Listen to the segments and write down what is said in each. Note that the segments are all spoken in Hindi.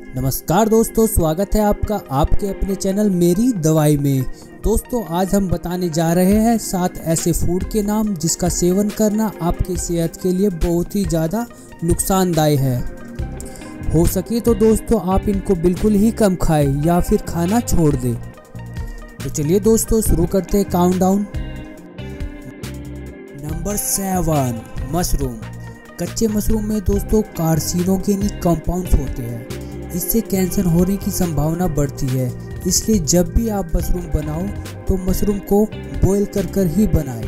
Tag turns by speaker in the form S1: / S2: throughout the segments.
S1: नमस्कार दोस्तों, स्वागत है आपका आपके अपने चैनल मेरी दवाई में। दोस्तों आज हम बताने जा रहे हैं 7 ऐसे फूड के नाम जिसका सेवन करना आपकी सेहत के लिए बहुत ही ज़्यादा नुकसानदायक है। हो सके तो दोस्तों आप इनको बिल्कुल ही कम खाएं या फिर खाना छोड़ दें। तो चलिए दोस्तों शुरू करते हैं काउंटडाउन। Number 7, mushroom. कच्चे मशरूम में दोस्तों कार्सिनोजेनिक कंपाउंड्स होते हैं। इससे कैंसर होने की संभावना बढ़ती है, इसलिए जब भी आप मशरूम बनाओ तो मशरूम को बॉईल कर ही बनाएं।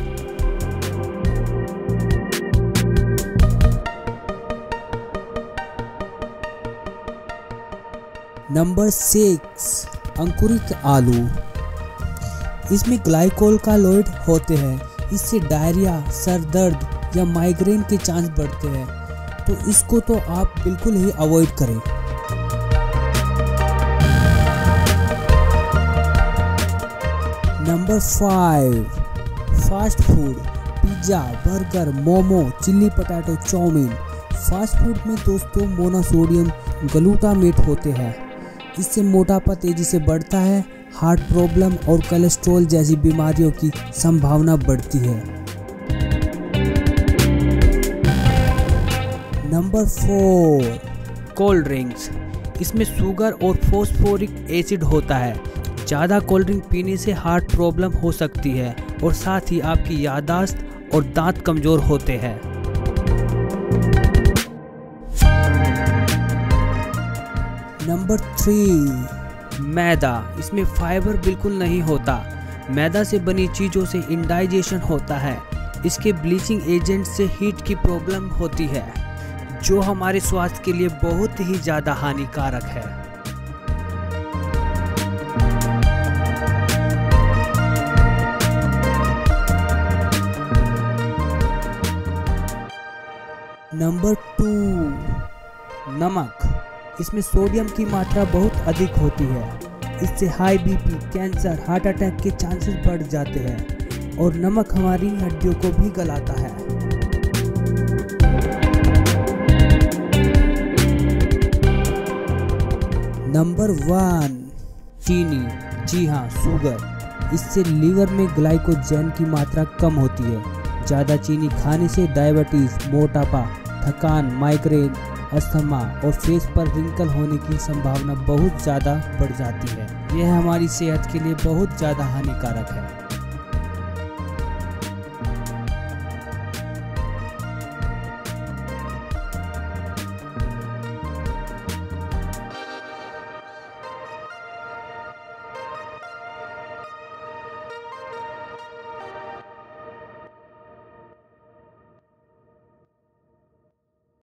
S1: नंबर 6, अंकुरित आलू। इसमें ग्लाइकोल होते हैं, इससे डायरिया, सर दर्द या माइग्रेन के चांस बढ़ते हैं, तो इसको तो आप बिल्कुल ही अवॉइड करें। Number 5, fast food. Pizza, burger, momo, chilli potato, chowmein. Fast food में दोस्तों मोनोसोडियम ग्लूटामेट होते हैं, इससे मोटापा तेजी से बढ़ता है, हार्ट प्रॉब्लम और कोलेस्ट्रॉल जैसी बीमारियों की संभावना बढ़ती है। Number 4, cold drinks. इसमें शुगर और फॉस्फोरिक एसिड होता है। ज़्यादा कोल्ड ड्रिंक पीने से हार्ट प्रॉब्लम हो सकती है और साथ ही आपकी याददाश्त और दांत कमज़ोर होते हैं। नंबर 3, मैदा। इसमें फाइबर बिल्कुल नहीं होता। मैदा से बनी चीज़ों से इंडाइजेशन होता है। इसके ब्लीचिंग एजेंट से हीट की प्रॉब्लम होती है, जो हमारे स्वास्थ्य के लिए बहुत ही ज़्यादा हानिकारक है। नंबर 2, नमक। इसमें सोडियम की मात्रा बहुत अधिक होती है, इससे high BP, cancer, heart attack के चांसेस बढ़ जाते हैं और नमक हमारी हड्डियों को भी गलाता है। नंबर 1, चीनी। जी हाँ, शुगर। इससे लीवर में ग्लाइकोजन की मात्रा कम होती है। ज़्यादा चीनी खाने से डायबिटीज़, मोटापा, थकान, माइग्रेन, अस्थमा और फेस पर रिंकल होने की संभावना बहुत ज़्यादा बढ़ जाती है। यह हमारी सेहत के लिए बहुत ज़्यादा हानिकारक है।